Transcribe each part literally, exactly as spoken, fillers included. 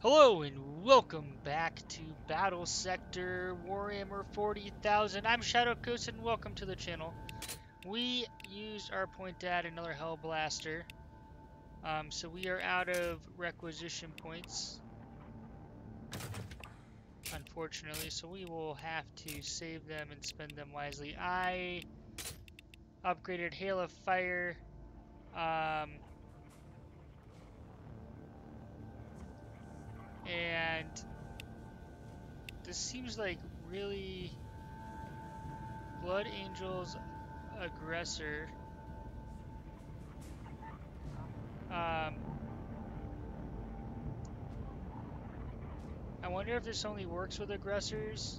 Hello and welcome back to Battlesector Warhammer forty thousand. I'm Shadow Coast and welcome to the channel. We used our point to add another Hell Blaster. Um, so we are out of requisition points, unfortunately, so we will have to save them and spend them wisely. I upgraded Hail of Fire. Um, and this seems like really Blood Angel's aggressor. Um, I wonder if this only works with aggressors.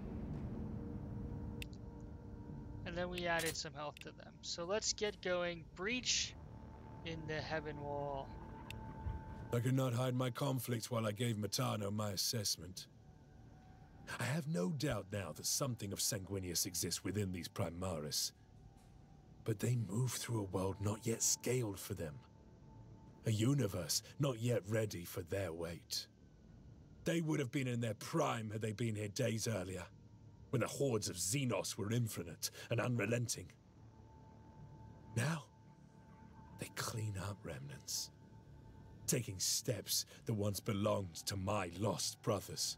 And then we added some health to them. So let's get going. Breach in the Heavenwall. I could not hide my conflict while I gave Matano my assessment. I have no doubt now that something of Sanguinius exists within these Primaris. But they move through a world not yet scaled for them. A universe not yet ready for their weight. They would have been in their prime had they been here days earlier, when the hordes of Xenos were infinite and unrelenting. Now, they clean up remnants, taking steps that once belonged to my lost brothers.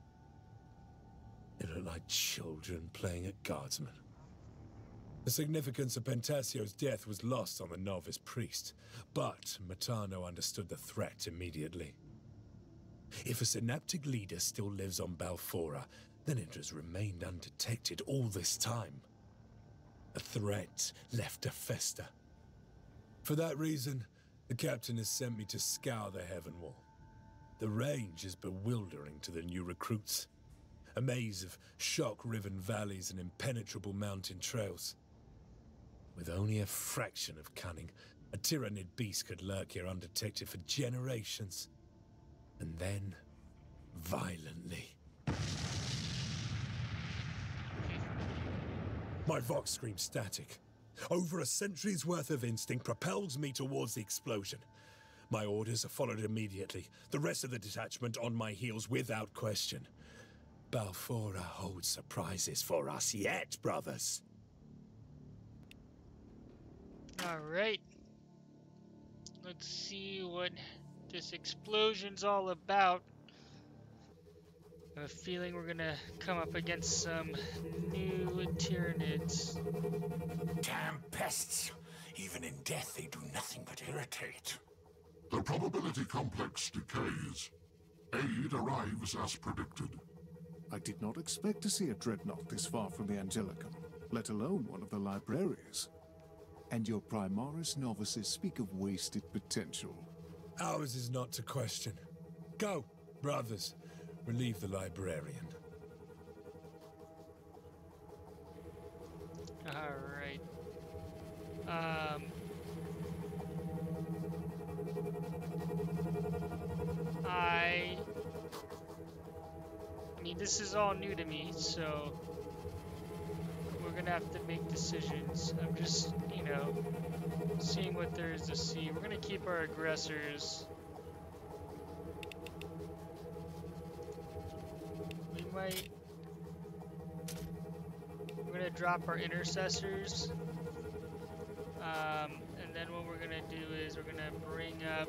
They look like children playing at guardsmen. The significance of Pentasio's death was lost on the novice priest, but Matano understood the threat immediately. If a synaptic leader still lives on Balfora, then it has remained undetected all this time. A threat left to fester. For that reason, the captain has sent me to scour the Heavenwall. The range is bewildering to the new recruits. A maze of shock-riven valleys and impenetrable mountain trails. With only a fraction of cunning, a tyrannid beast could lurk here undetected for generations. And then, violently. My Vox screams static. Over a century's worth of instinct propels me towards the explosion. My orders are followed immediately, the rest of the detachment on my heels without question. Balfora holds surprises for us yet, brothers. Alright. Let's see what this explosion's all about. I have a feeling we're gonna come up against some new Tyranids. Damn pests! Even in death they do nothing but irritate. The probability complex decays. Aid arrives as predicted. I did not expect to see a Dreadnought this far from the Angelicum, let alone one of the librarians. And your Primaris novices speak of wasted potential. Ours is not to question. Go, brothers. Relieve the librarian. Alright. Um... I... I mean, this is all new to me, so... we're gonna have to make decisions. I'm just, you know, seeing what there is to see. We're gonna keep our aggressors. We might... We're gonna drop our intercessors. Um, and then what we're gonna do is we're gonna bring up...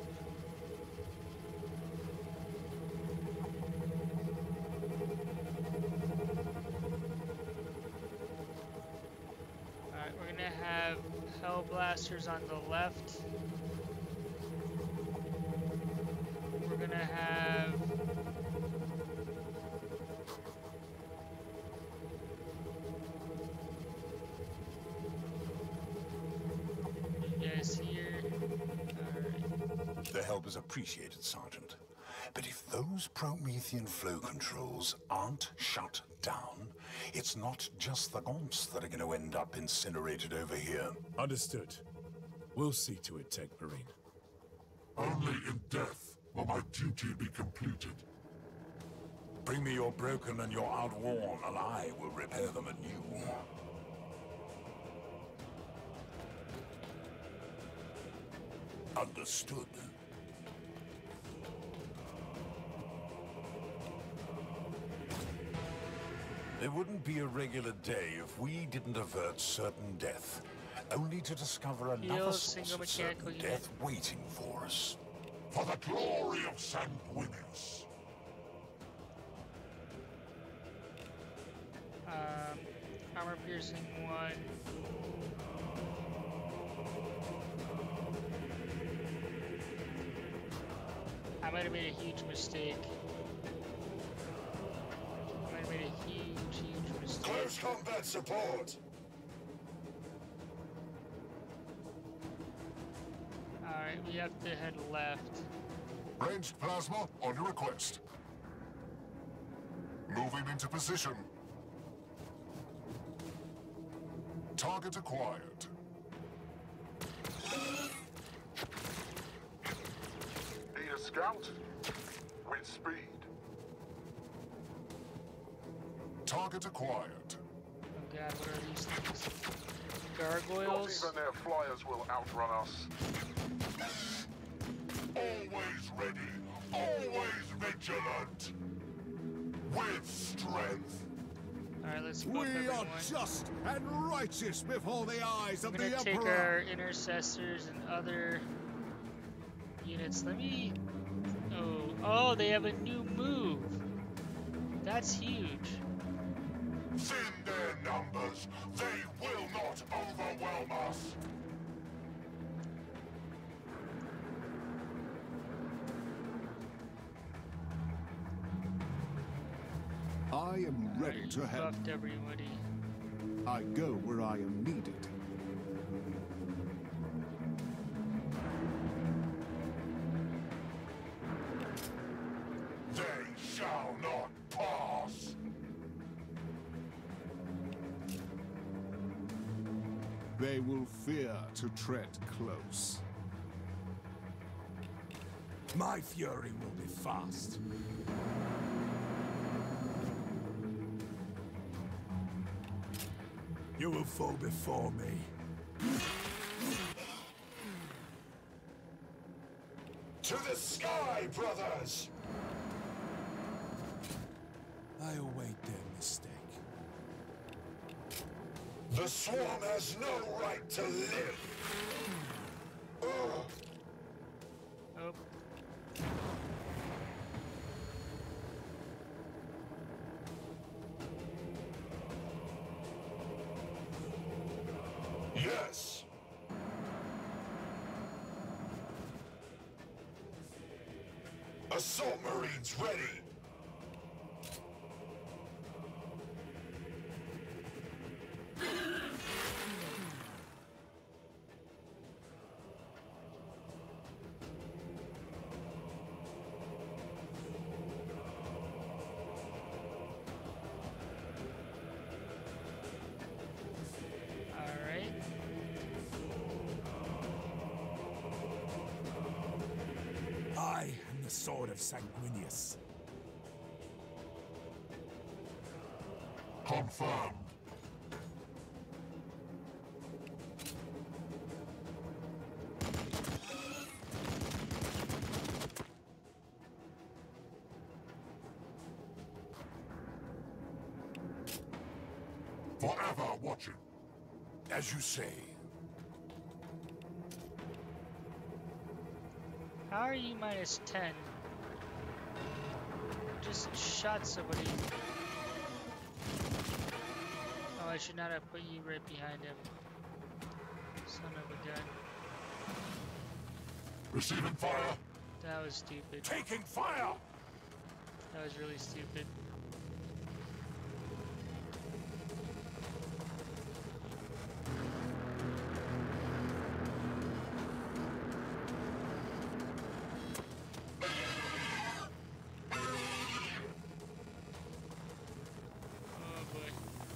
Alright, we're gonna have Hell Blasters on the left. We're gonna have... you guys here. Alright. The help is appreciated, Sergeant. But if those Promethean flow controls aren't shut down, it's not just the Gomps that are going to end up incinerated over here. Understood. We'll see to it, Techmarine. Only in death will my duty be completed. Bring me your broken and your outworn, and I will repair them anew. Understood. It wouldn't be a regular day if we didn't avert certain death, only to discover another Heal, source single of certain mechanical unit. death waiting for us. For the glory of Sanguinius. Um, armor piercing one. I might have made a huge mistake. I might have made a huge, huge mistake. Close combat support! Alright, we have to head left. Ranged plasma on your request. Moving into position. Target acquired. Need a scout? With speed. Target acquired. Oh god, what are these things? Gargoyles? Not even their flyers will outrun us. Always ready, always vigilant. With strength. Alright, let's go We up everyone. are just and righteous before the eyes I'm of gonna the take Emperor. our intercessors and other units. Let me... Oh, oh, they have a new move. That's huge. Thin their numbers, they will not overwhelm us. I am ready Alright, to you help. buffed everybody. I go where I am needed. They shall not pass. They will fear to tread close. My fury will be fast. You will fall before me. To the sky, brothers! I await their mistake. The swarm has no right to live! Ugh. Oh. Yes! Assault Marines ready! Alright. I am the sword of Sanguinius. Confirmed. Forever watching. As you say. How are you minus ten? Just shot somebody. Oh, I should not have put you right behind him. Son of a gun. Receiving fire. That was stupid. Taking fire! That was really stupid. Oh boy.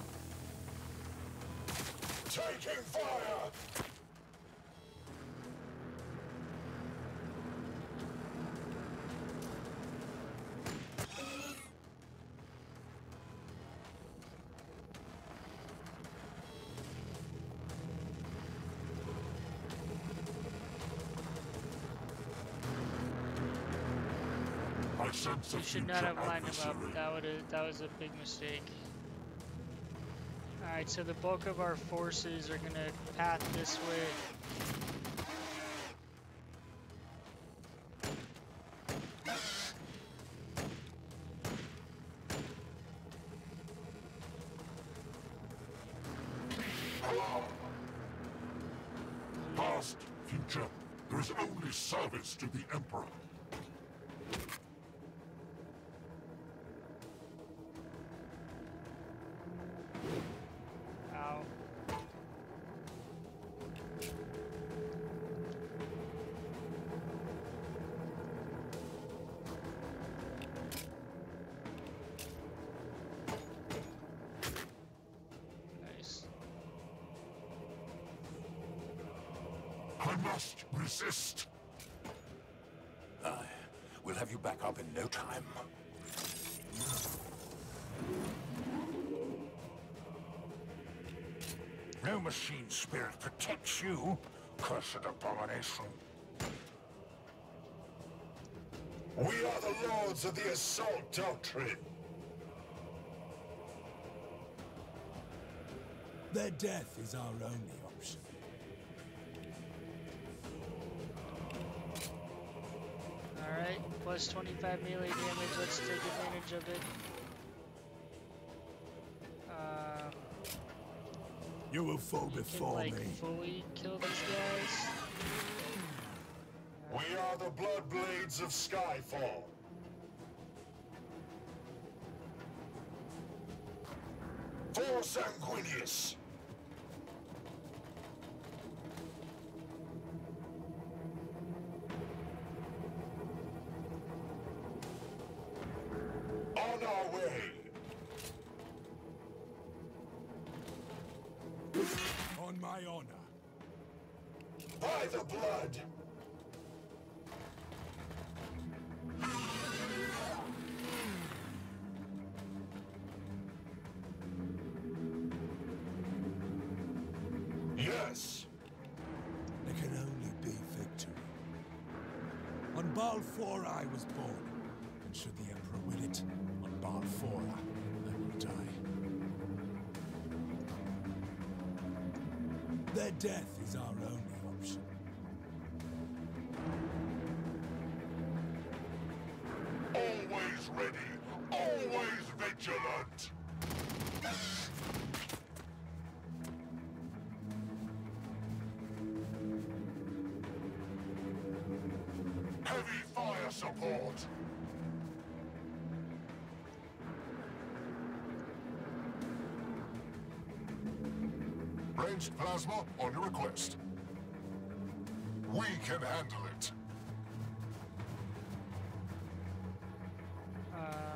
Taking fire! I sense a You should future not have lined him up. adversary. That would that was a big mistake. Alright, so the bulk of our forces are gonna path this way. Past, future, there is only service to the Emperor. Ow. Nice. I must resist. Aye. We'll have you back up in no time. No machine spirit protects you, cursed abomination. We are the lords of the assault doctrine. Their death is our only option. Alright, plus twenty-five melee damage, let's take advantage of it. Uh, You will fall you can, before like, me. fully kill these guys. We are the blood blades of Skyfall. For Sanguinius. On our way. On my honor. By the blood. Yes. There can only be victory. On Balfour I was born, and should the Emperor will it, on Balfour I will die. Their death is our only option. Always ready, always vigilant. Heavy fire support. Ranged plasma on your request. We can handle it. Um,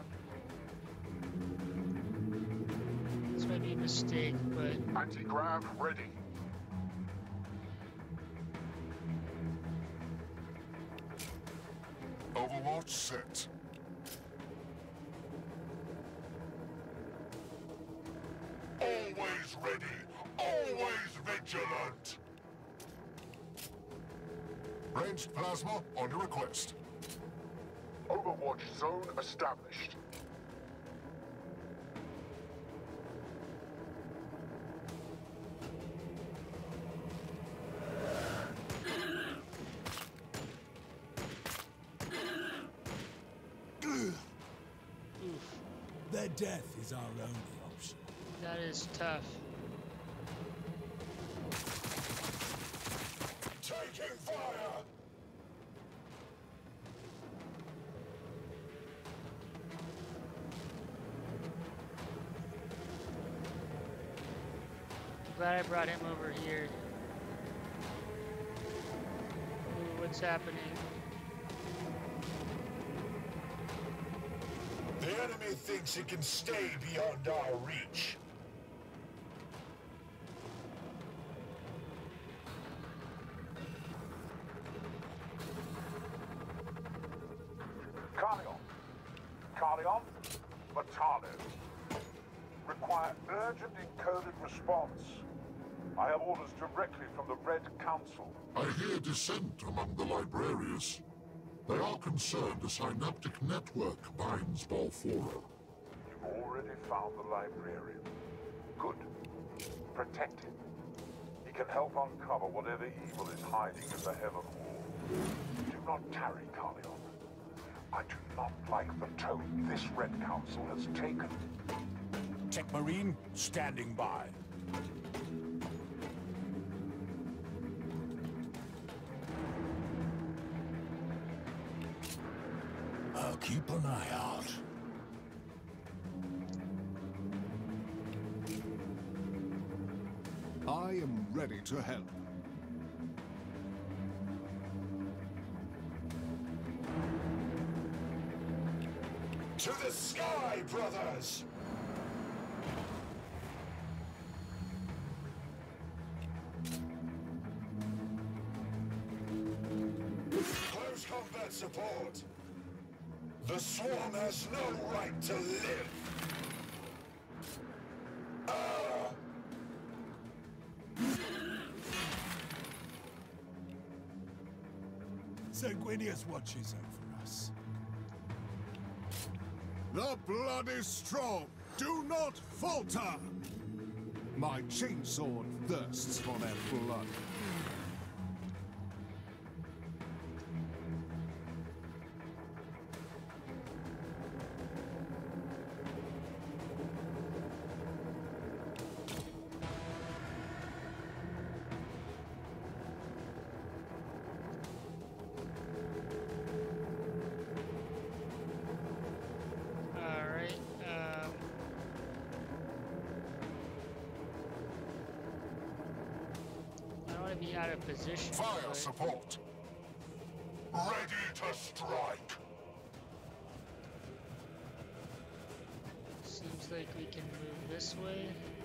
this might be a mistake, but Anti-grav ready. Overwatch set. Always ready, always vigilant. Ranged plasma on your request. Overwatch zone established. Their death is our only option. that is tough. Taking fire. Glad I brought him over here. Ooh, what's happening? The enemy thinks it can stay beyond our reach. Carleon. Carleon. Matano. Require urgent encoded response. I have orders directly from the Red Council. I hear dissent among the librarians. They are concerned a synaptic network binds Balfora. You've already found the librarian. Good. Protect him. He can help uncover whatever evil is hiding in the Heavenwall. Do not tarry, Carleon. I do not like the tone this Red Council has taken. Techmarine, standing by. I'll keep an eye out. I am ready to help. To the sky, brothers! Close combat support. The swarm has no right to live. Ah! Sanguinius watches over us. The blood is strong. Do not falter. My chainsword thirsts for their blood. Be out of position. Fire but support. Ready to strike. seems like we can move this way.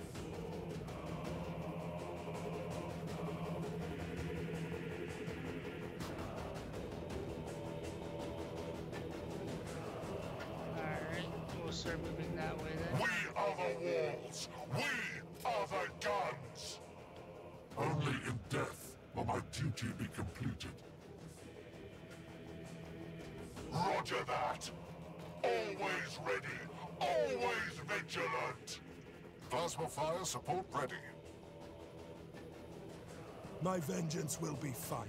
Alright, we'll start moving that way then. We are the walls. We are the guns. Only in death will my duty be completed. Roger that. Always ready. Always vigilant. Plasma fire support ready. My vengeance will be final.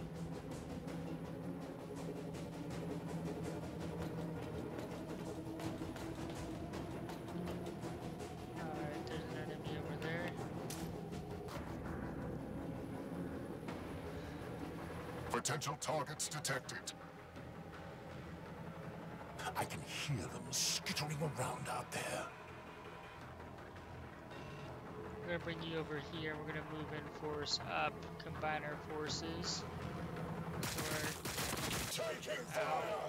Alright, there's an enemy over there. Potential targets detected. I can hear them skittering around out there. We're gonna bring you over here. We're gonna move in force up, combine our forces. Or Taking fire!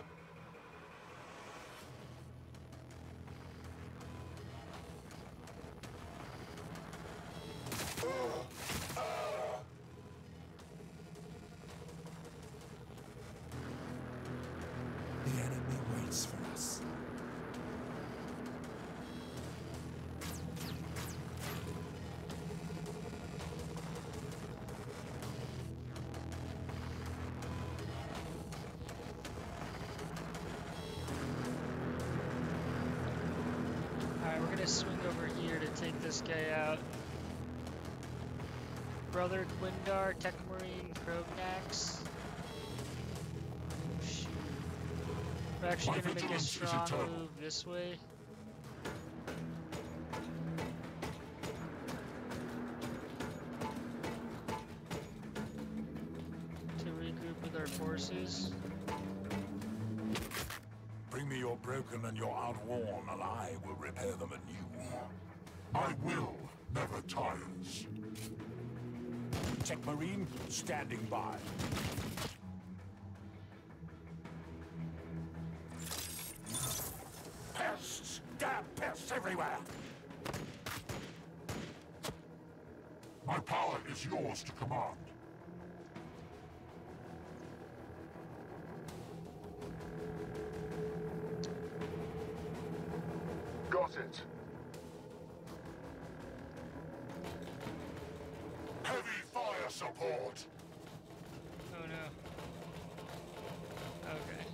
The enemy waits for us. Alright, we're gonna swing over here to take this guy out. Brother Quindar, Techmarine, Crogninax. Oh, shoot. We're actually My gonna make a vigilance is strong eternal. move this way. To regroup with our forces. Bring me your broken and your outworn, and I will repair them anew. My will never tires. Techmarine, standing by. Pests! Damn pests everywhere! My power is yours to command. Got it. Heavy fire support. Oh no. Okay.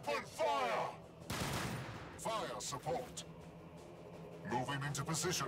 Open fire! Fire support. Moving into position.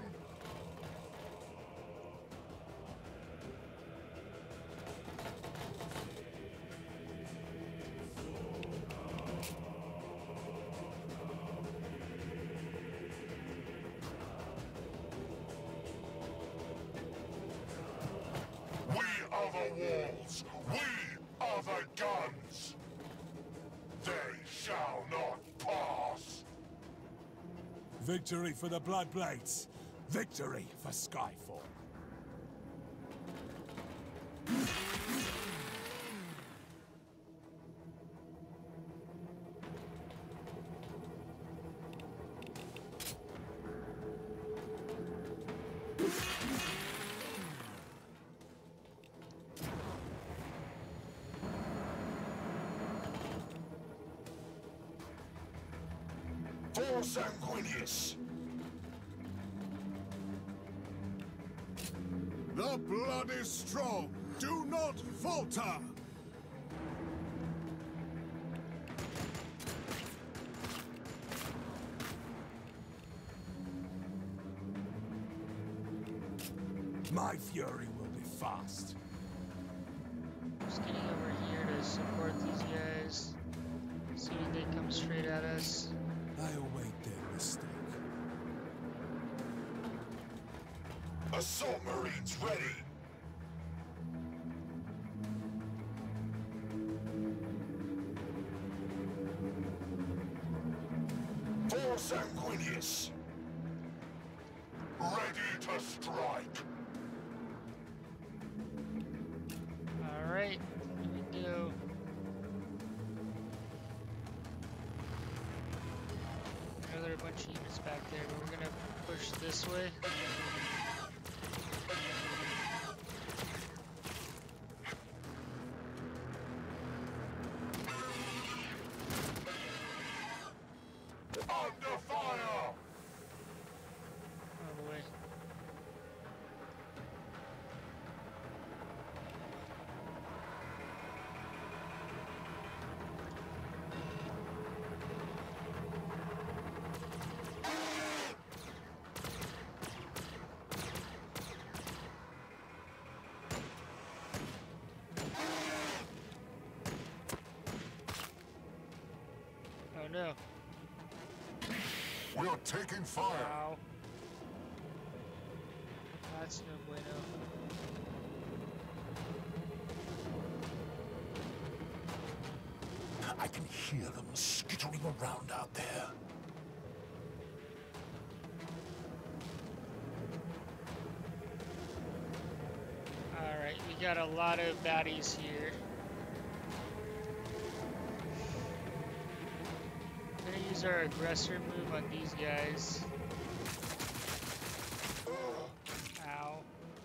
We are the walls. We are the guns. They shall not pass. Victory for the Bloodblades. Victory for Skyfall. For Sanguinius. The blood is strong. Do not falter. My fury will be fast. Just getting over here to support these guys. Assuming they come straight at us. I await their mistake. Assault Marines ready. For Sanguinius. Ready to strike. Alright, here we go. Another bunch of units back there, but we're gonna push this way. Under fire! Out of the way. Oh no. We are taking fire. Wow. That's no bueno. I can hear them skittering around out there. Alright, we got a lot of baddies here. I'm gonna use our aggressor move on these guys. Ow.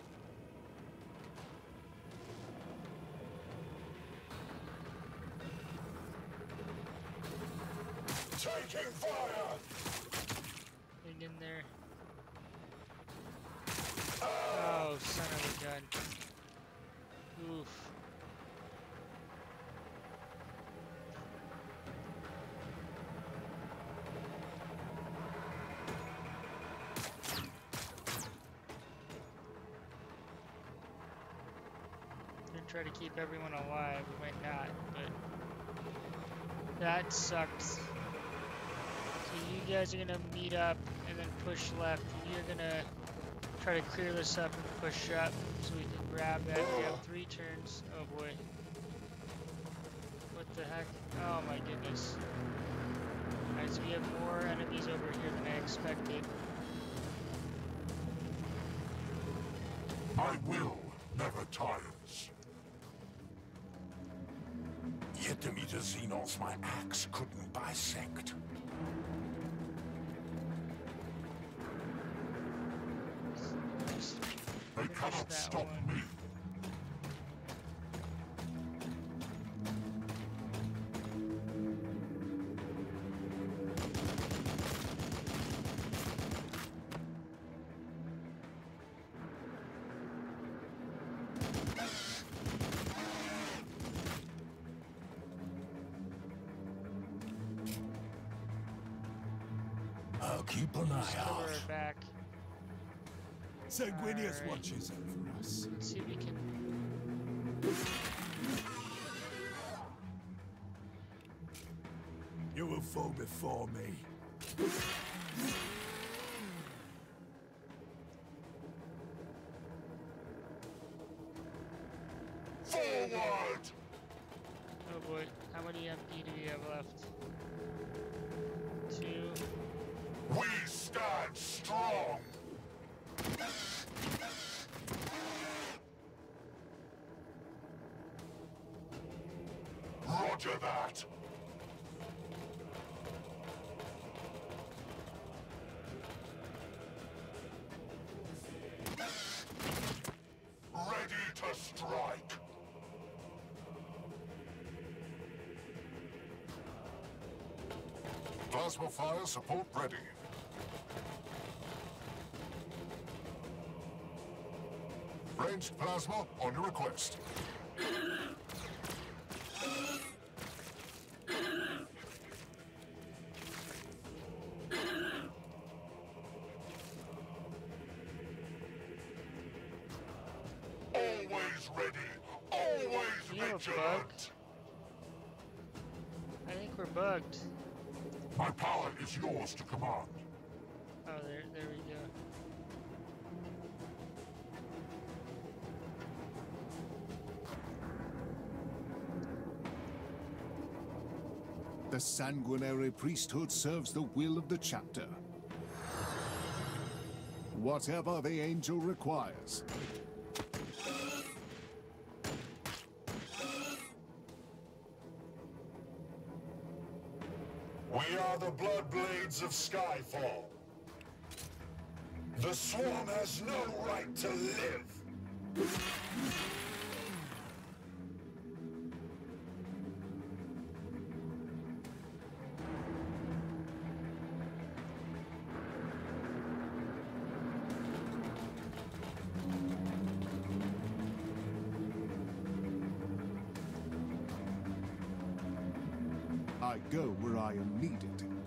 Taking fire! Hang in there. Oh, son of a gun. Oof. Gonna try to keep everyone alive. We might not, but that sucks. So you guys are gonna meet up and then push left. And you're gonna try to clear this up and push up so we can grab that. We have three turns. Oh boy. What the heck? Oh my goodness. Alright, so we have more enemies over here than I expected. My will never tires. Yet to meet a Xenos my axe couldn't bisect. They Finish cannot that stop one. me. I'll keep an Just eye cover out. our back. Sanguinius Alright. watches over us. Let's see if we can. You will fall before me. Forward! Oh boy, how many M P do we have left? Two. We stand strong! Roger that! Ready to strike! Plasma fire support ready. Ranged plasma on your request. Always ready, always You have a bug? vigilant. I think we're bugged. My power is yours to command. Oh, there, there we go. The sanguinary priesthood serves the will of the chapter. Whatever the angel requires. We are the Bloodblades of Skyfall. The Swarm has no right to live. I go where I am needed.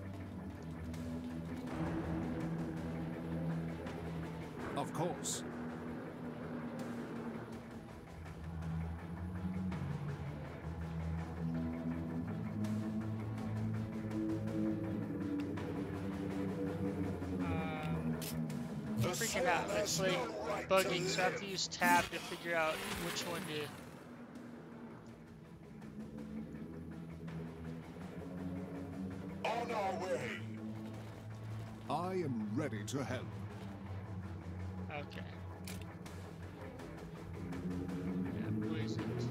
Of course. Um, The freaking Swarm out. It's has like no right bugging, to so I have live. to use tab to figure out which one to. On our way. I am ready to help. Okay. Yeah, poisoned.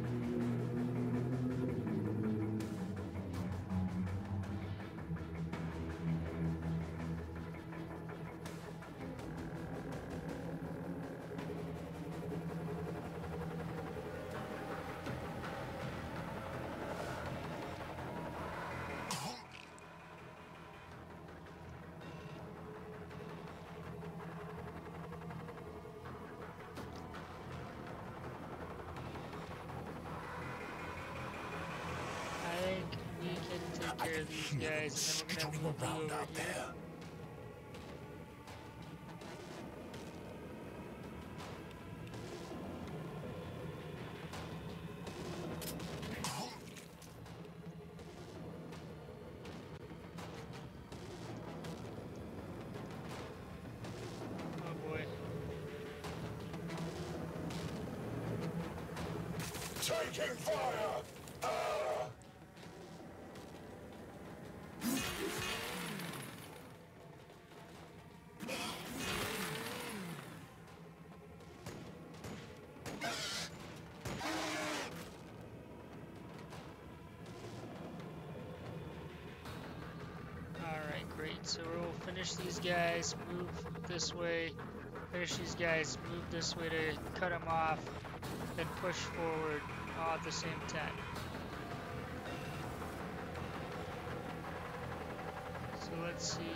I think we can take I care can of these hear them guys, and then skittering we're gonna around move out over here. there. Oh boy. Taking fire! Ah! Alright, great. So we'll finish these guys, move this way, finish these guys, move this way to cut them off, then push forward all at the same time. So let's see.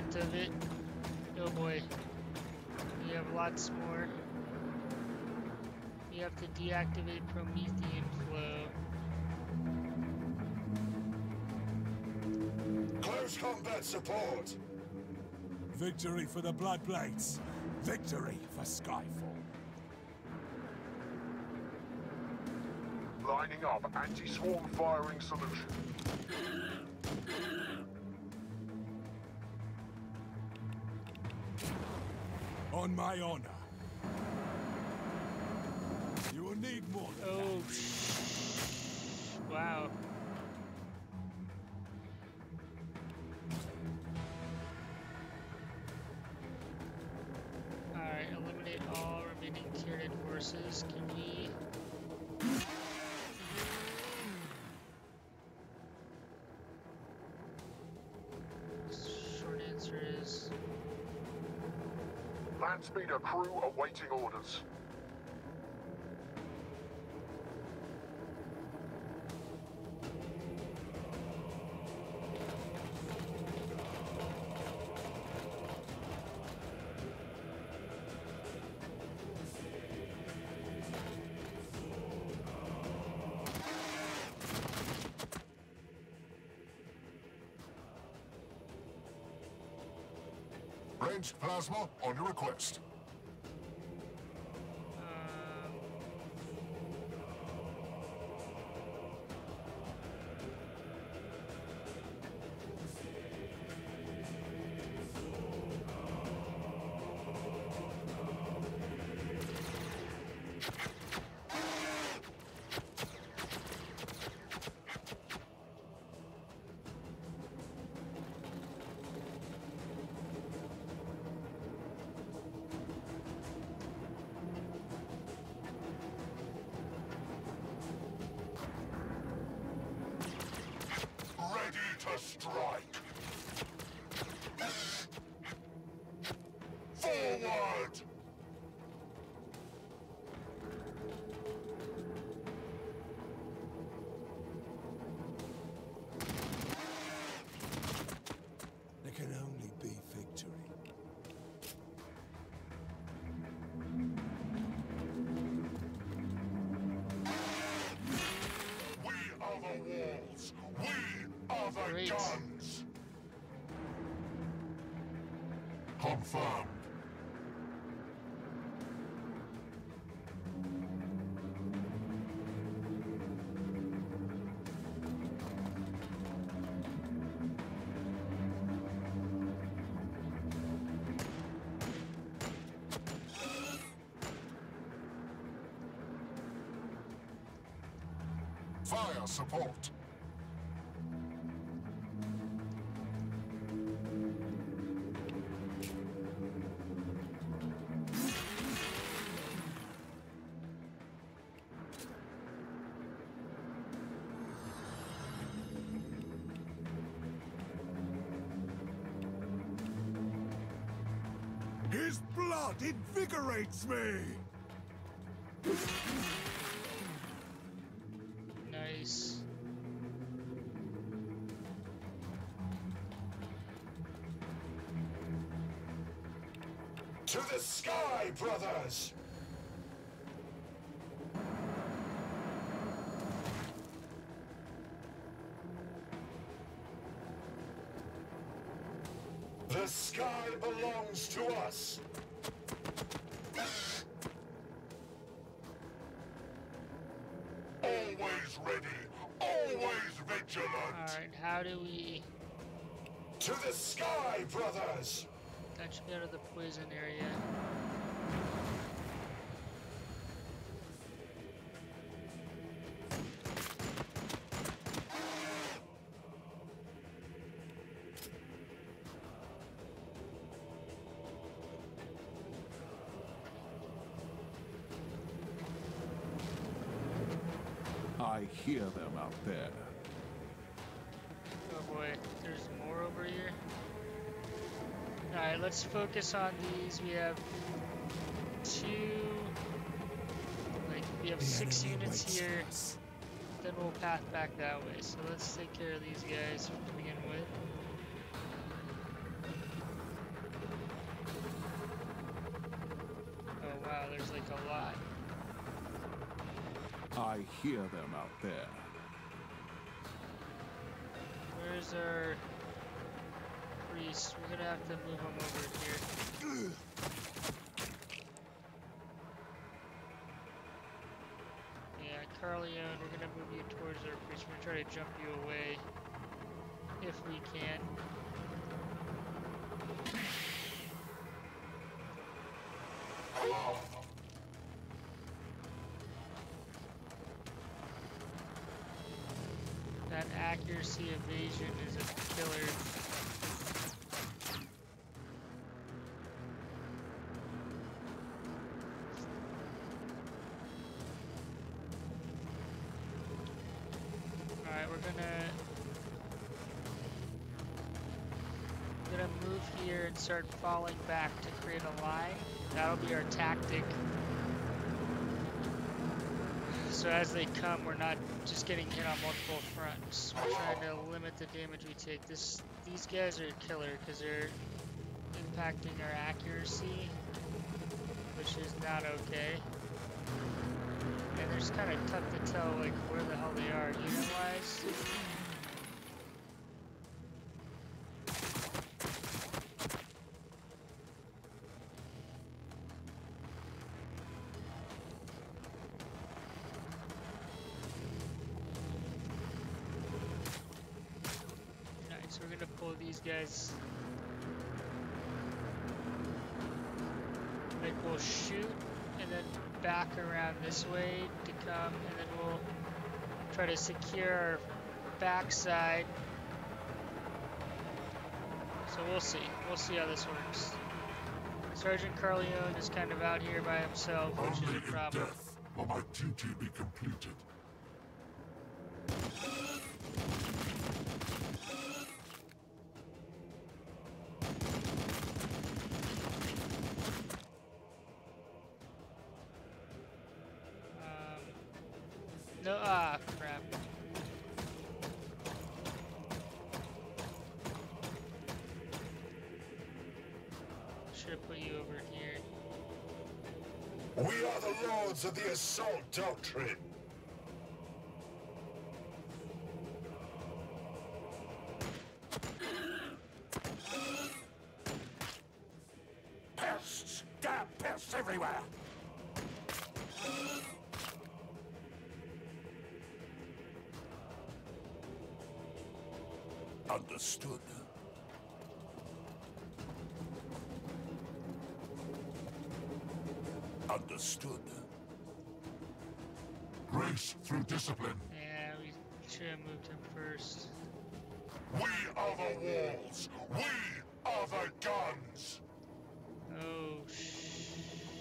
amount of it. Oh boy. We have lots more. We have to deactivate Promethean flow. Close combat support! Victory for the Bloodblades. Victory for Skyfall. Lining up anti-swarm firing solution. On my honor. You will need more than Oh, that. sh wow. Alright, eliminate all remaining Tyranid forces. Can we... Short answer is... Land speeder crew awaiting orders. Ranged plasma on your request. Um, Ready to strike. Forward! There can only be victory. We are the walls. We are the Great. guns. Confirmed. Fire support. His blood invigorates me! nice. To the sky, brothers! The sky belongs to us. Always ready, always vigilant. Alright, how do we... To the sky, brothers! That should be out of the poison area. I hear them out there. Oh boy, there's more over here. Alright, let's focus on these. We have two, like, we have The six enemy units waits for here. us. Then we'll path back that way. So let's take care of these guys to begin with. there's like a lot. I hear them out there. Where's our priest? We're gonna have to move him over here. Yeah, Carleone, we're gonna move you towards our priest. We're gonna try to jump you away if we can. That accuracy evasion is a killer. Alright, we're gonna we're gonna move here and start falling back to create a line. That'll be our tactic. So as they come, we're not just getting hit on multiple fronts. We're trying to limit the damage we take. This, these guys are a killer because they're impacting our accuracy, which is not okay. And they're just kind of tough to tell, like, where the hell they are unit-wise. So we're gonna pull these guys. Like we'll shoot and then back around this way to come, and then we'll try to secure our backside. So we'll see. We'll see how this works. Sergeant Carleone is kind of out here by himself, which is a problem. Only in death will my duty be completed. No, ah, crap. Should have put you over here. We are the lords of the assault doctrine. Pests! Damn pests everywhere! Understood. Understood. Grace through discipline. Yeah, we should have moved him first. We are the walls. We are the guns. Oh, sh...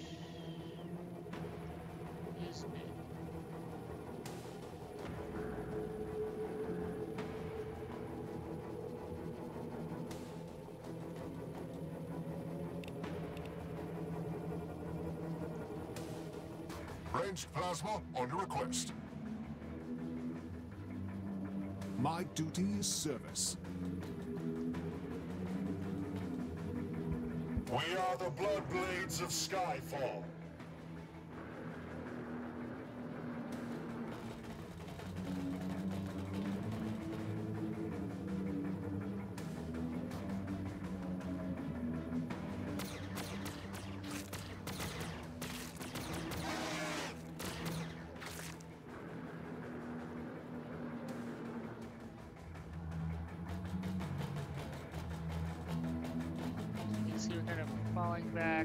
Isn't it? Ranged plasma on your request. My duty is service. We are the Bloodblades of Skyfall. See, we're kind of falling back,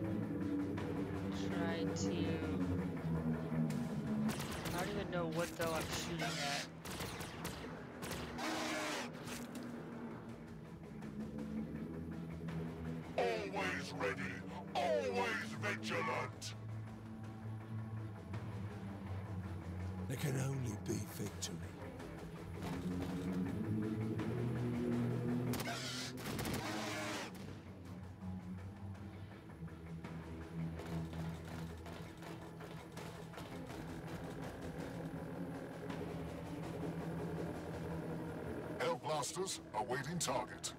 trying to... I don't even know what the hell I'm shooting at. Always ready, always vigilant. There can only be victory. Blasters awaiting target.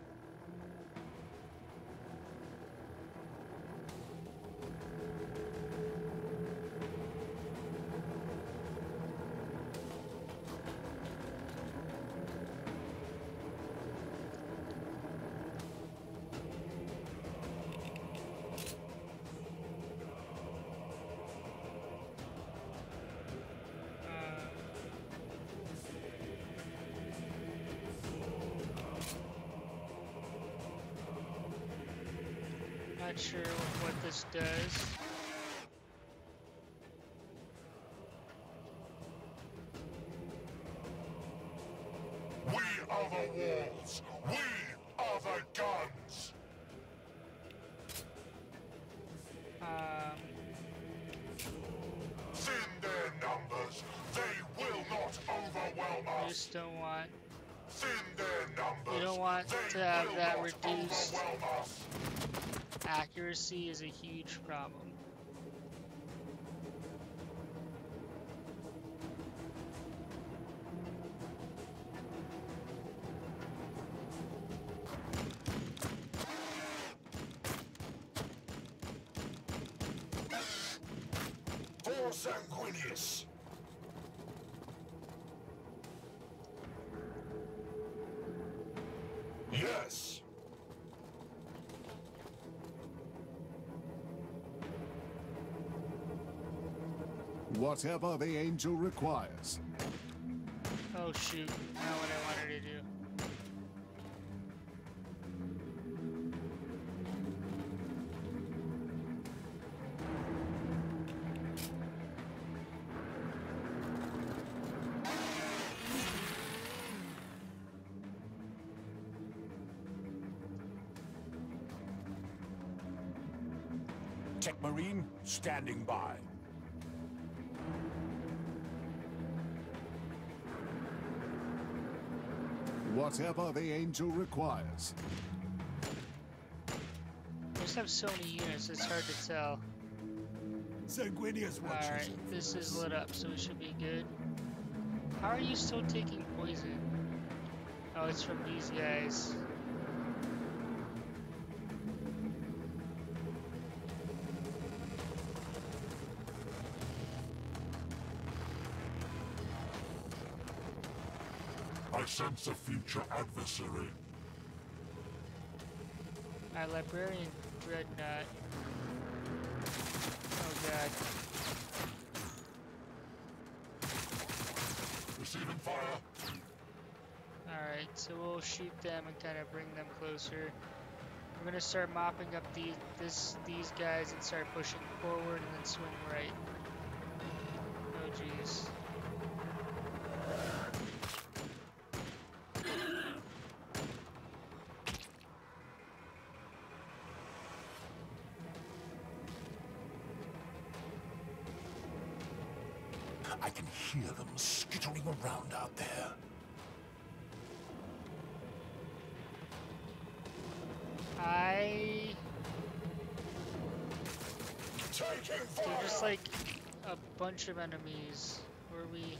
Not sure what this does. We are the walls. We are the guns. Um, Thin their numbers. They will not overwhelm I us. just don't want. Thin their numbers. You don't want they to have will that not reduced. overwhelm us. Accuracy is a huge problem. For Sanguinius. Yes. Whatever the angel requires. Oh shoot, not what I wanted to do. Techmarine, standing by. Whatever the angel requires. I just have so many units, it's hard to tell. Sanguinius watches. Alright, this is lit up, so it should be good. How are you still taking poison? Oh, it's from these guys. I sense a future adversary. Our librarian Dreadnought. Oh god. Receiving fire. Alright, so we'll shoot them and kind of bring them closer. We're gonna start mopping up the, this, these guys and start pushing forward and then swing right. Oh jeez. I can hear them skittering around out there. I... Taking fire. They're just like a bunch of enemies. Where we...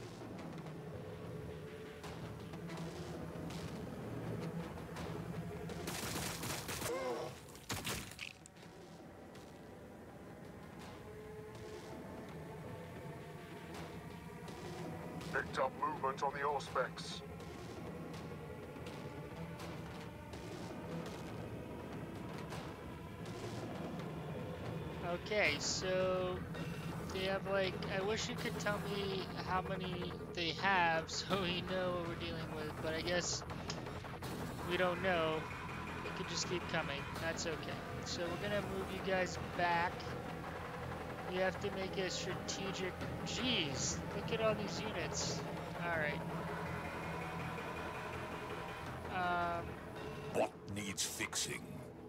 Picked up movement on the Auspex. Okay, so they have like, I wish you could tell me how many they have so we know what we're dealing with, but I guess we don't know. They could just keep coming. That's okay. So we're gonna move you guys back. You have to make a strategic, jeez, look at all these units. Alright. Um, What needs fixing?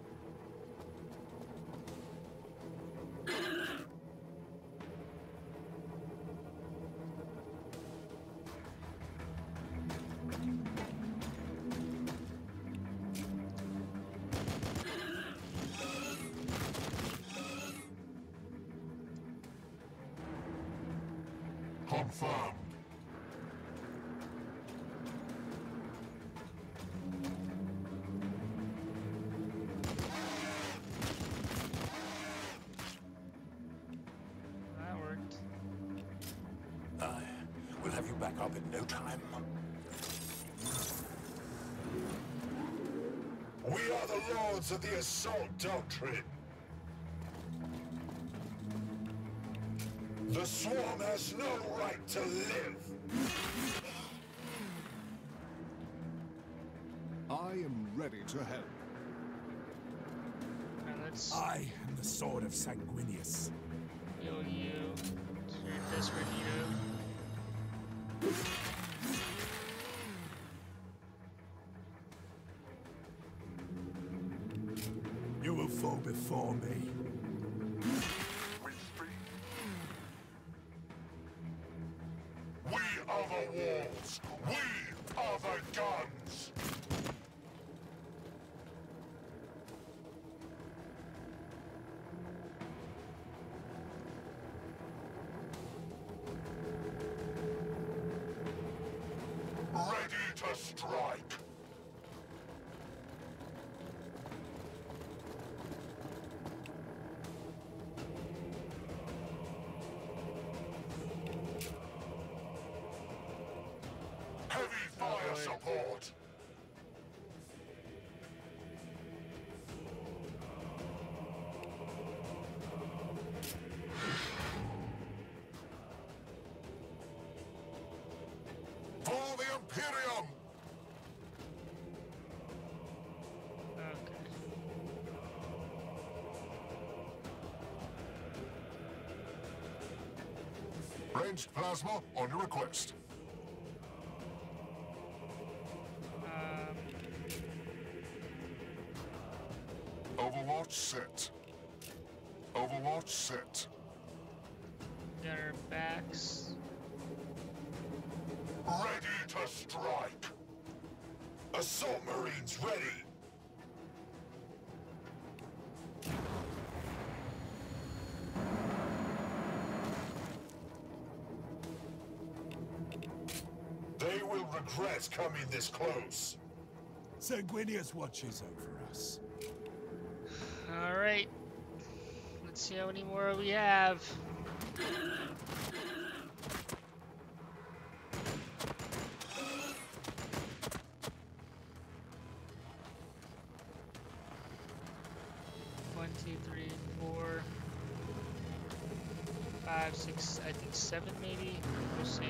Confirmed. that worked. I will have you back up in no time. We are the lords of the assault doctrine. The swarm has no right to live. I am ready to help. Alright, let's I am the sword of Sanguinius. heal you. You're in desperate need of. You will fall before me. We speak. We are the walls. We are the guns. Ready to strike. Heavy fire support. For the Imperium. Okay. Ranged plasma on your request. Um, Overwatch set. Overwatch set. got our backs. Ready to strike. Assault Marines ready. They will regret coming this close. Sanguinius watches over us. All right. Let's see how many more we have. One, two, three, four, five, six, I think seven maybe. We'll see.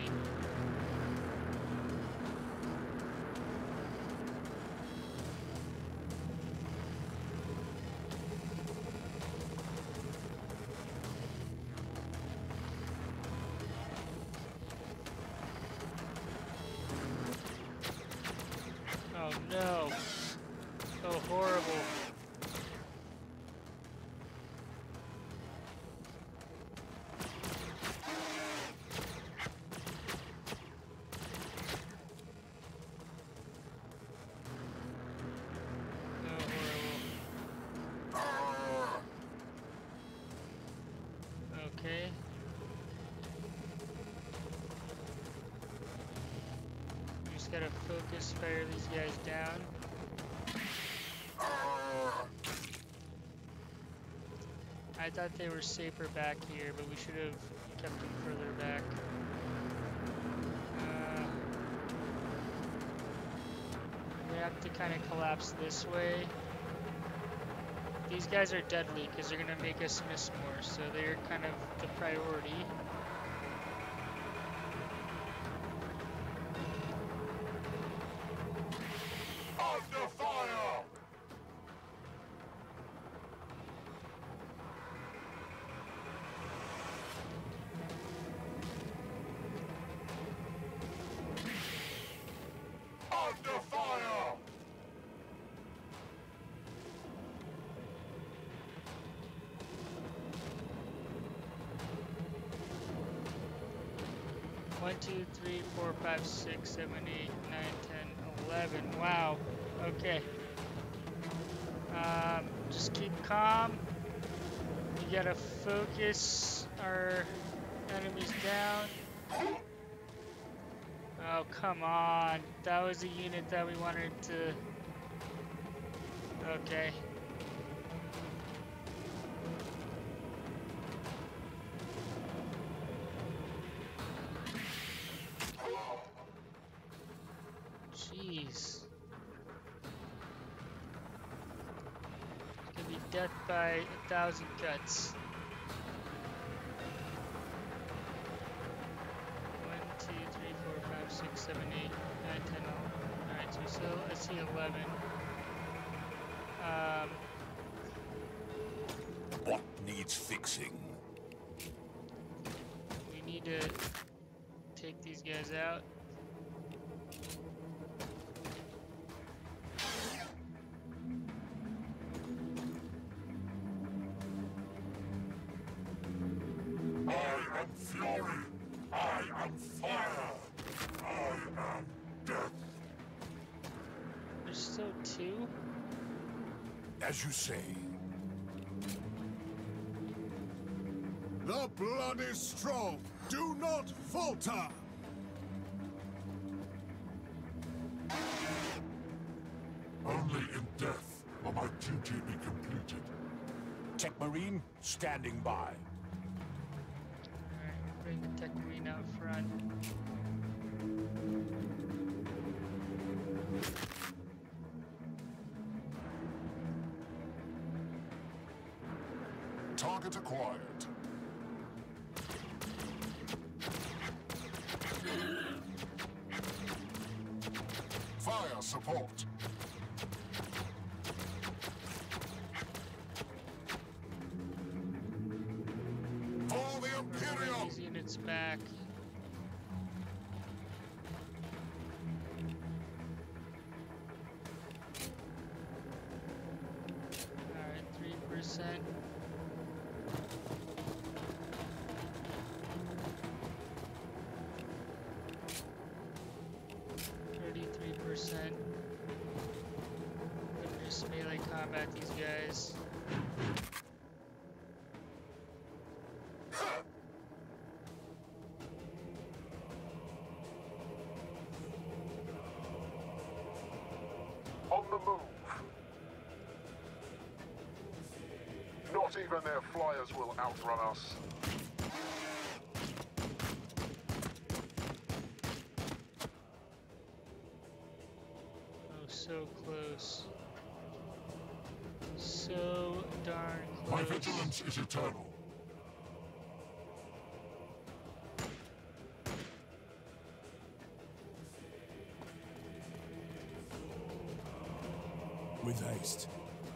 Oh no. So horrible. So horrible. Okay. We just gotta focus, fire these guys down. I thought they were safer back here, but we should have kept them further back. Uh, we have to kind of collapse this way. These guys are deadly because they're going to make us miss more, so they're kind of the priority. Under fire! Under fire! One, two, three, four, five, six, seven, eight, nine, ten, eleven. Wow. Okay. Um, just keep calm. We gotta focus our enemies down. Oh, come on. That was a unit that we wanted to... Okay. Jeez. It's gonna be death by a thousand cuts. One, two, three, four, five, six, seven, eight, nine, ten. Alright, so we still I see eleven. Um needs fixing. We need to take these guys out. I am fury. I am fire. I am death. There's still two. As you say. The blood is strong. Do not falter. Only in death will my duty be completed. Techmarine, standing by. Alright, bring the Techmarine out front. Target acquired. Fire support. For the Imperium! These units back. Alright, three percent. thirty-three percent. Just melee combat these guys. On the move. Not even their flyers will outrun us. Oh, so close. So darn My close. vigilance is eternal. With haste.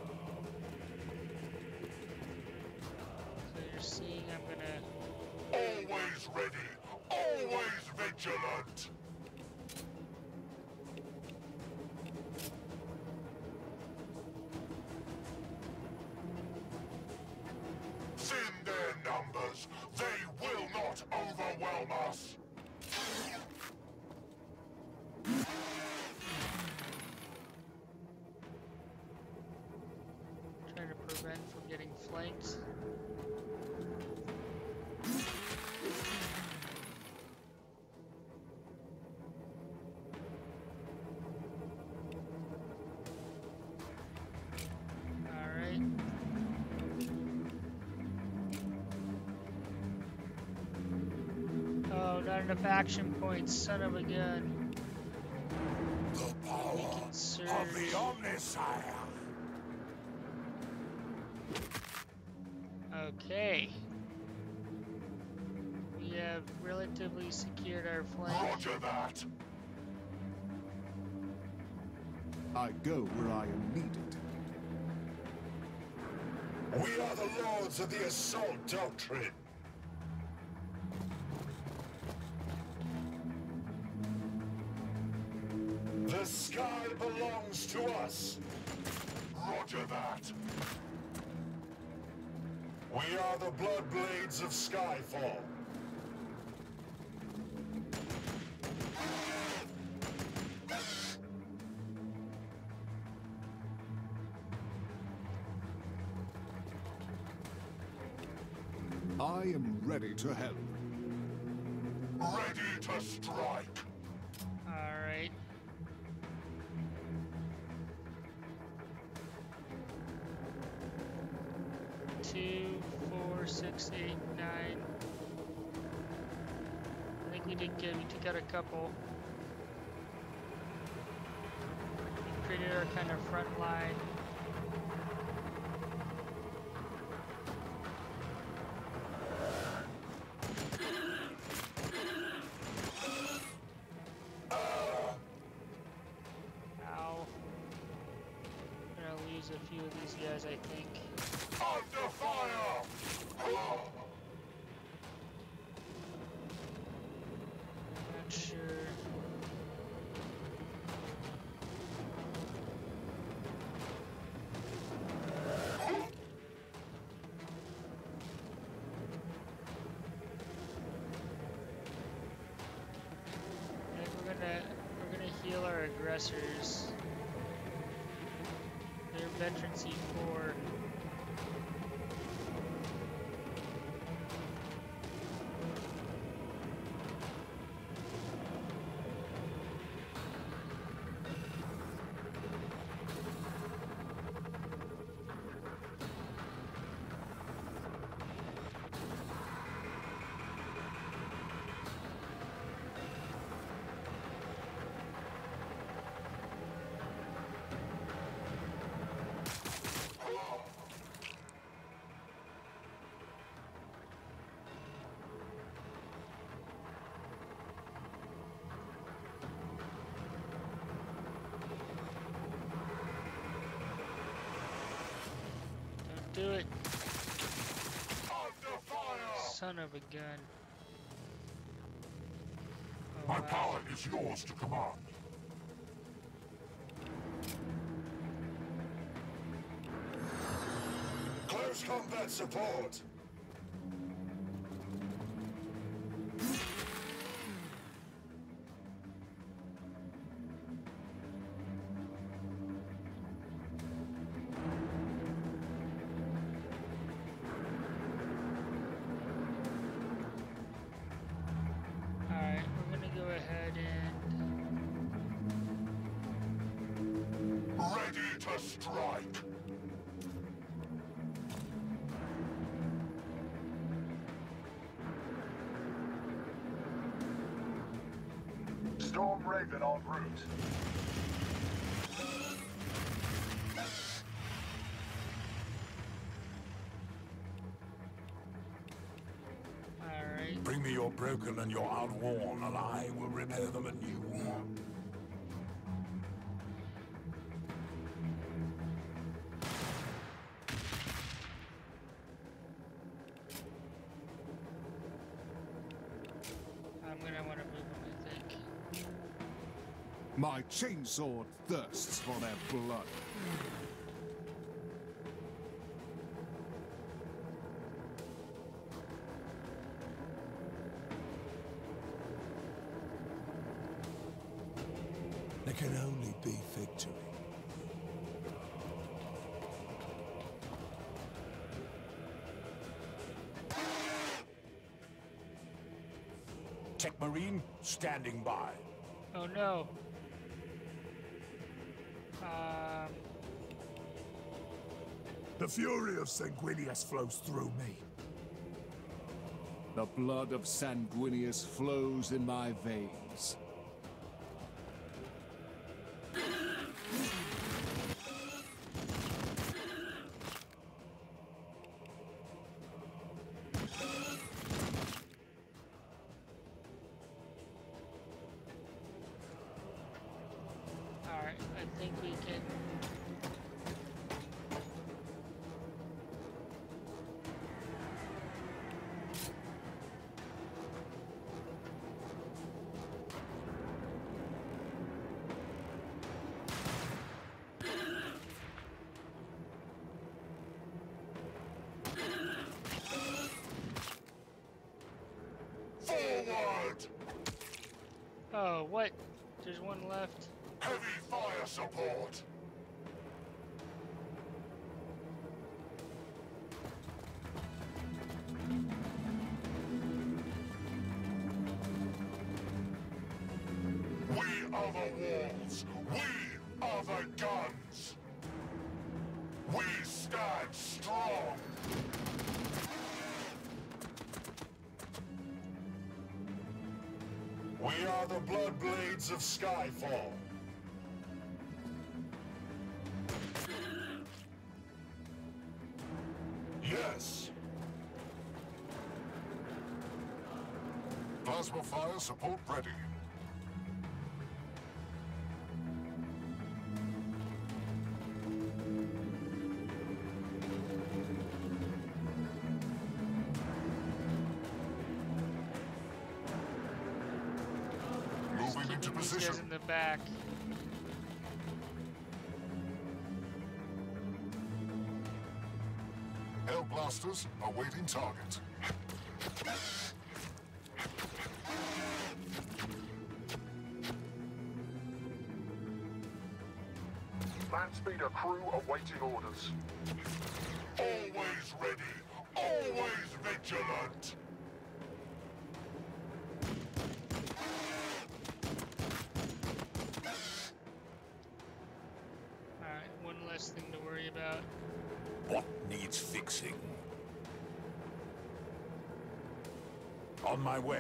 So you're seeing I'm gonna... Always ready, always vigilant. Thin their numbers, they will not overwhelm us. Trying to prevent from getting flanked. Alright. Oh, not enough action points, son of a gun. The power We can of surge. the Omnisire. Okay. We have relatively secured our flank. Roger that. I go where I am needed. We are the lords of the assault doctrine. The sky belongs to us. Roger that. We are the Bloodblades of Skyfall. I am ready to help. Ready to strike. Alright. Two, four, six, eight, nine. I think we did get, we took out a couple. We created our kind of front line. Ow. I'm gonna lose a few of these guys, I think. Under fire! Not sure. And we're gonna we're gonna heal our aggressors. They're veteran C four. Do it. Under fire! Son of a gun. Oh, My wow. power is yours to command. Close combat support! Alright, we're gonna go ahead and Ready to strike! Storm Raven en route. alright. Bring me your broken and your outworn, and I will repair them anew. I'm gonna wanna move them, I think. My chainsword thirsts for their blood. There can only be victory. Techmarine, standing by. Oh no. Um, The fury of Sanguinius flows through me. The blood of Sanguinius flows in my veins. alright, I think we can. Forward! Oh, what? There's one left. Heavy fire support! We are the walls! We are the guns! We stand strong! We are the blood blades of Skyfall. Yes. Plasma fire support ready. these position. guys in the back. Hellblasters awaiting target. Landspeeder crew awaiting orders. Always ready, always vigilant. Alright, one less thing to worry about. What needs fixing? On my way.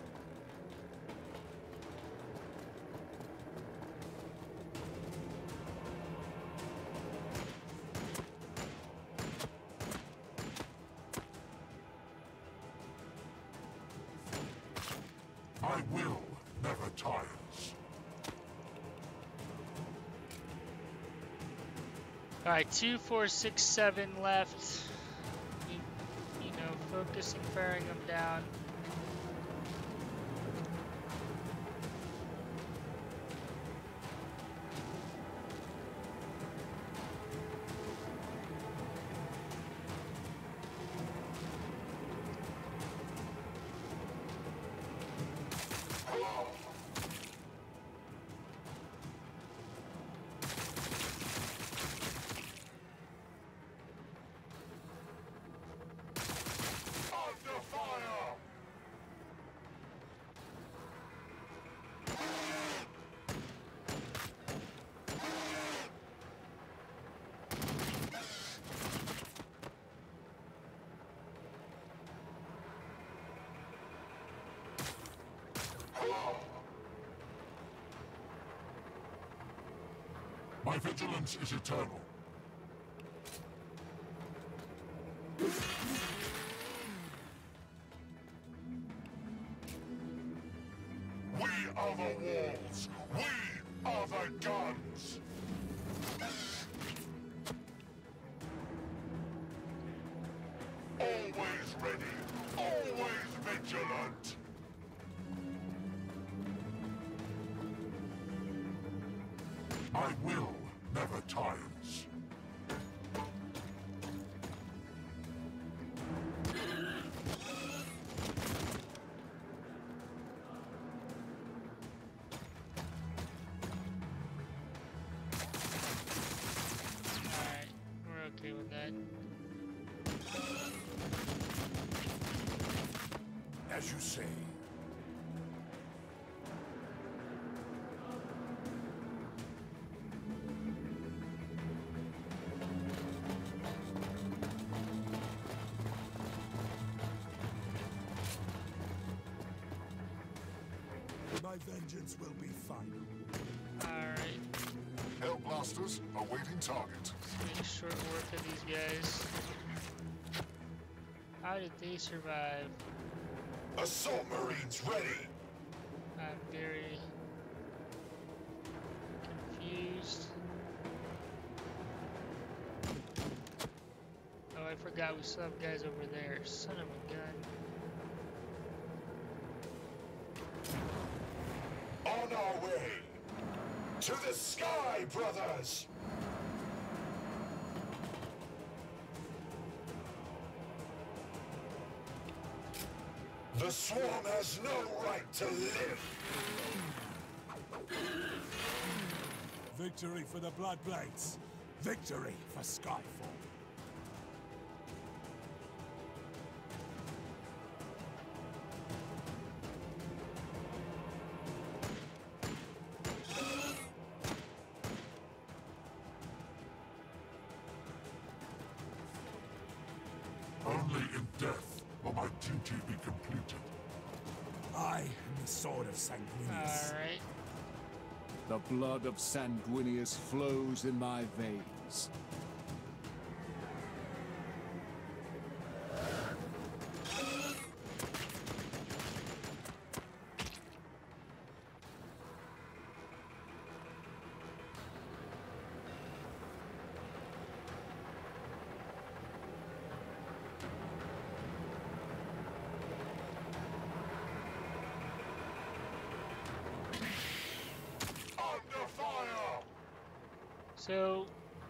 My will never tires. Alright, two, four, six, seven left. You, you know, focusing, firing them down. Under fire! My vigilance is eternal. We are the walls. We are the guns. Always ready. Always vigilant. My will never tires. Alright, we're okay with that. As you say. My vengeance will be final. Alright, Hellblasters awaiting target. let's make short work of these guys. How did they survive? Assault Marines ready. I'm very confused. Oh, I forgot we still have guys over there. Son of a gun. On our way. To the sky, brothers. The swarm has no right to live. Victory for the Bloodblades. Victory for Skyfall. Only in death will my duty be completed. I am the sword of Sanguinius. Alright. The blood of Sanguinius flows in my veins. So,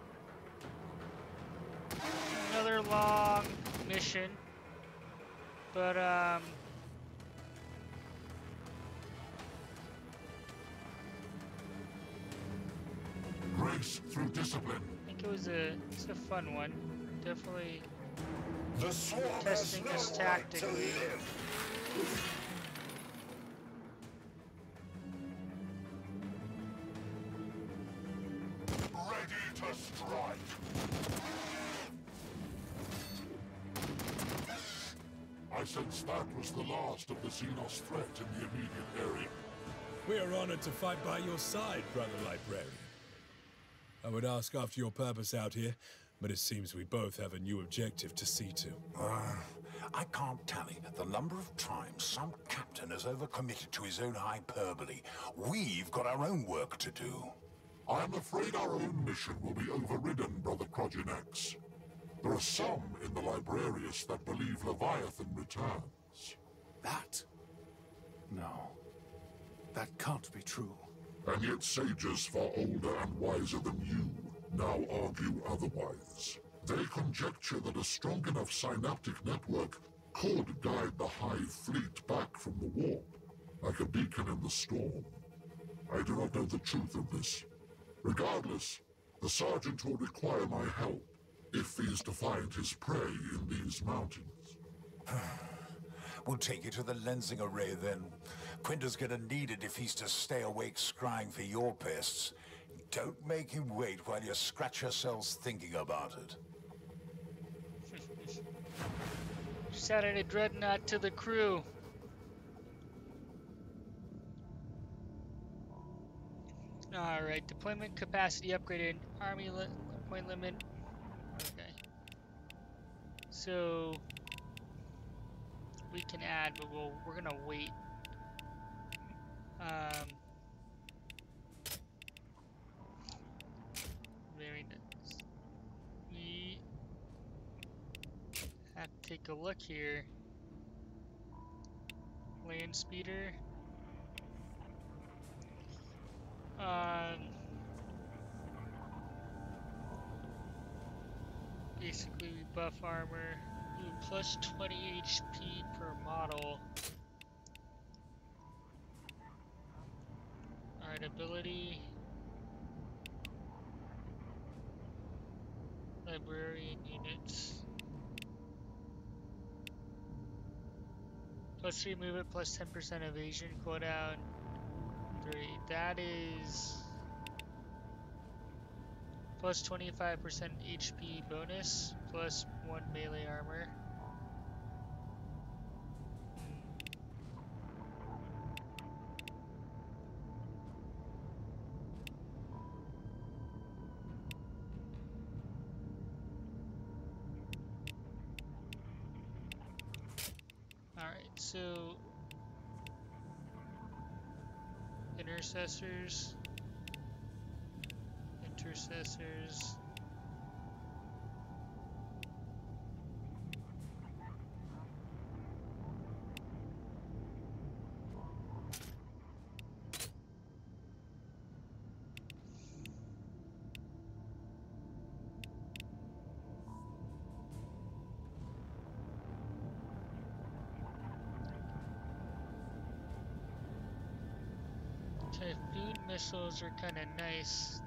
another long mission, but um, Grace through discipline. I think it was a it's a fun one. Definitely The swarm testing us tactically. Ready to strike. I sense that was the last of the Xenos threat in the immediate area. We are honored to fight by your side, brother librarian. I would ask after your purpose out here, but it seems we both have a new objective to see to. Uh, I can't tally the number of times some captain has overcommitted to his own hyperbole. We've got our own work to do. I'm afraid our own mission will be overridden, Brother Crogninax. There are some in the Librarius that believe Leviathan returns. That? No. That can't be true. And yet sages far older and wiser than you now argue otherwise. They conjecture that a strong enough synaptic network could guide the Hive fleet back from the warp, like a beacon in the storm. I do not know the truth of this. Regardless, the Sergeant will require my help if he is to find his prey in these mountains. We'll take you to the lensing array then. Quindar's gonna need it if he's to stay awake scrying for your pests. Don't make him wait while you scratch yourselves thinking about it. Just added a Dreadnought to the crew. Alright, deployment capacity upgraded. Army li point limit. Okay. So we can add, but we'll, we're gonna wait. Um, very nice. We have to take a look here. Land speeder. Um, basically, we buff armor. Ooh, plus twenty H P per model. Alright, ability. Librarian units. Plus three movement, plus ten percent evasion, cooldown. Three. That is plus twenty-five percent H P bonus, plus one melee armor. Alright, so intercessors, intercessors, food missiles are kind of nice.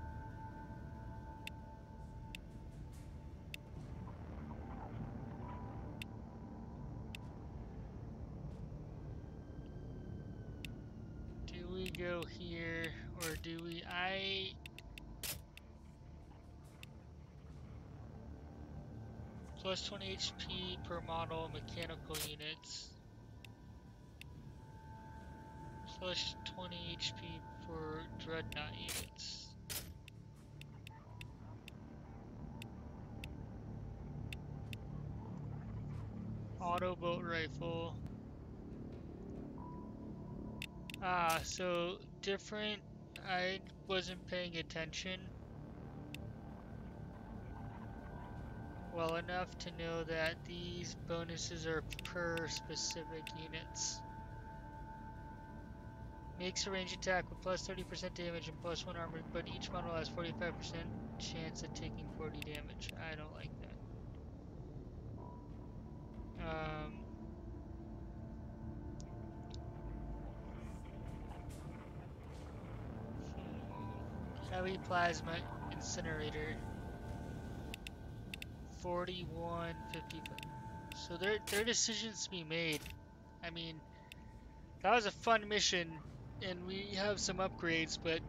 Do we go here or do we? I plus twenty H P per model mechanical units. Plus twenty H P for Dreadnought units. Auto bolt rifle. Ah, so different. I wasn't paying attention well enough to know that these bonuses are per specific units. Makes a range attack with plus thirty percent damage and plus one armor, but each model has forty-five percent chance of taking forty damage. I don't like that. Um, heavy plasma incinerator. forty-one fifty. So there, there are decisions to be made. I mean, that was a fun mission, and we have some upgrades, but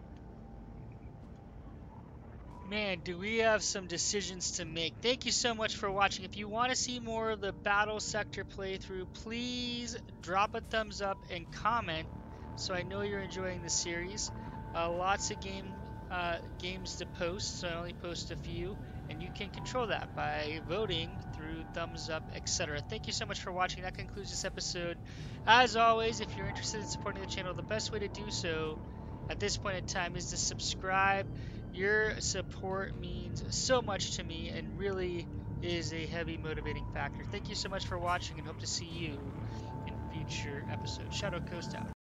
man, do we have some decisions to make. Thank you so much for watching. If you want to see more of the Battlesector playthrough, please drop a thumbs up and comment so I know you're enjoying the series. Uh, lots of game uh, games to post, so I only post a few, and you can control that by voting through thumbs up, et cetera. Thank you so much for watching. That concludes this episode. As always, if you're interested in supporting the channel, the best way to do so at this point in time is to subscribe. Your support means so much to me and really is a heavy motivating factor. Thank you so much for watching and hope to see you in future episodes. Shadow Coast out.